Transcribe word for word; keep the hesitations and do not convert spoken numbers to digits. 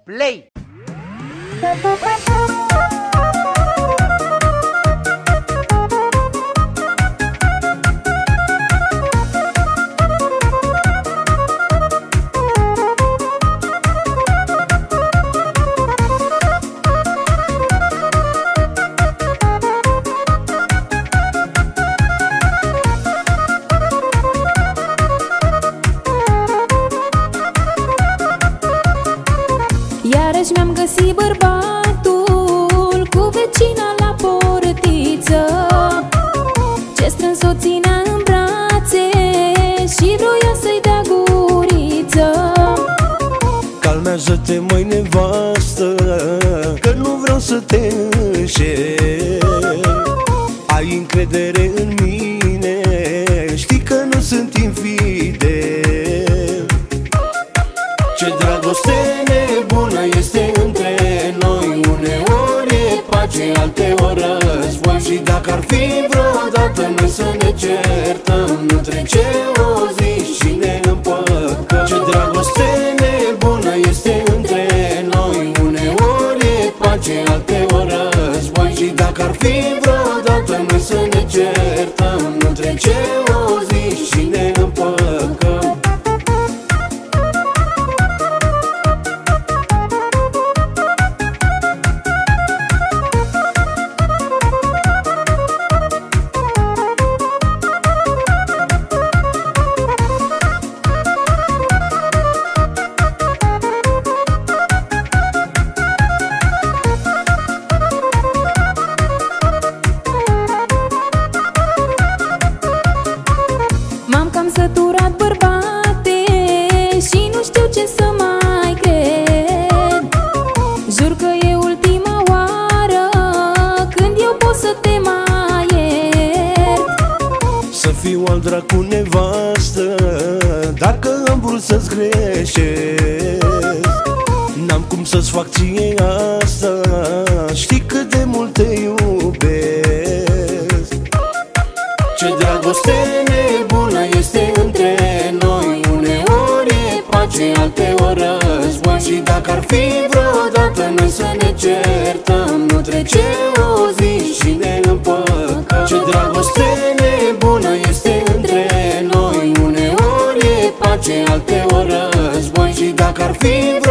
Play! Iarăși mi-am găsit bărbatul cu vecina la portiță, ce strâns o ținea în brațe și vroia să-i dea guriță. Calmează-te, măi nevastă, că nu vreau să te înșel. Ai încredere în mine, știi că nu sunt infidel. Ce dragoste nebună este între noi, uneori e pace, alteori război. Și dacă ar fi vreodată noi să ne certăm, nu trece o zi și ne împăcăm. Ce dragoste nebună este între noi, uneori e pace, alteori război. Și dacă ar fi vreodată noi să ne certăm, nu trece o zi și ne împăcăm. M-am cam săturat, bărbate, și nu știu ce să mai cred. Jur că e ultima oară când eu pot să te mai iert. Să fiu al dracu nevastă, dacă am vrut să-ți greșesc, n-am cum să-ți fac ție asta, știi cât de mult te iubesc. Ce dragoste nebună este între noi, uneori e pace, alteori război. Și dacă ar fi vreodată noi să ne certăm, nu trece o zi și ne împăcăm. Ce dragoste nebună este între noi, uneori e pace, alteori război. Și dacă ar fi